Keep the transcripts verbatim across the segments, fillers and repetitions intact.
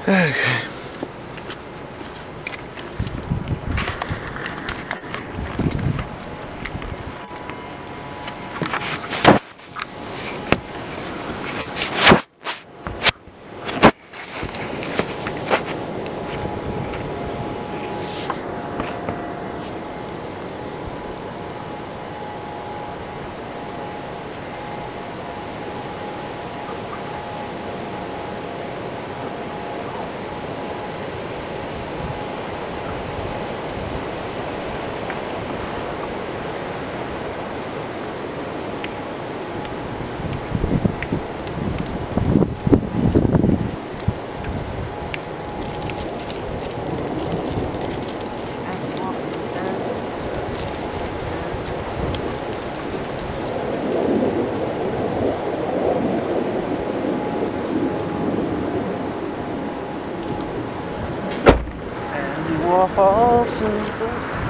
Okay. Walls to the sky.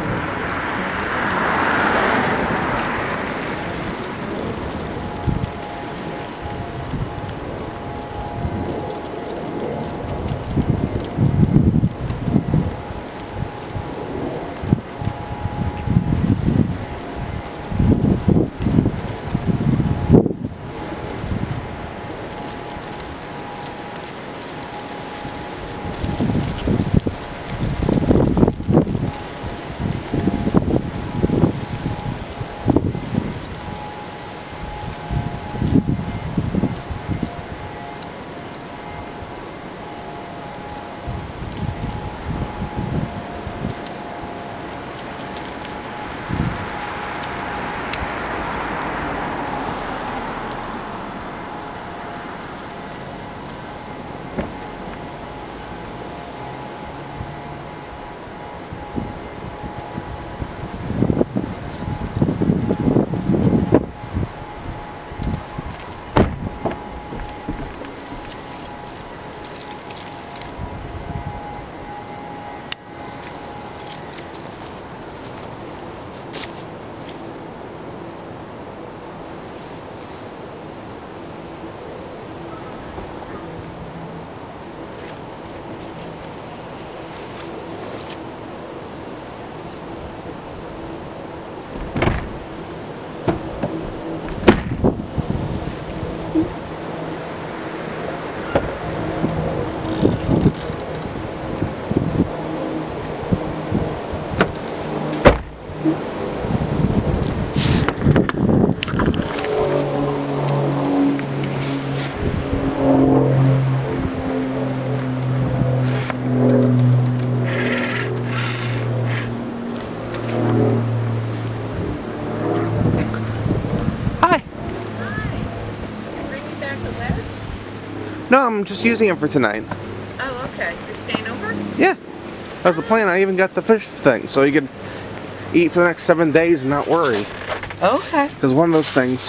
No, I'm just using it for tonight. Oh, okay. You're staying over? Yeah. That was the plan. I even got the fish thing, so you could eat for the next seven days and not worry. Okay. Because one of those things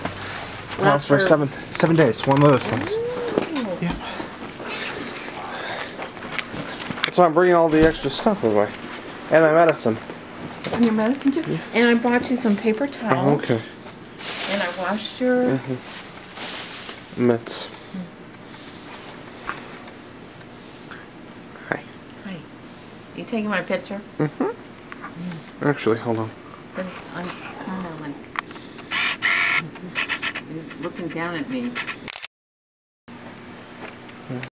lasts for seven seven days. One of those things. Ooh. Yeah. That's why I'm bringing all the extra stuff away. And my medicine. And your medicine too? Yeah. And I brought you some paper towels. Oh, okay. And I washed your... Mm-hmm. Mitts. Hi. Hi. You taking my picture? Mm-hmm. Mm. Actually, hold on. Because I'm kind of like... You're looking down at me.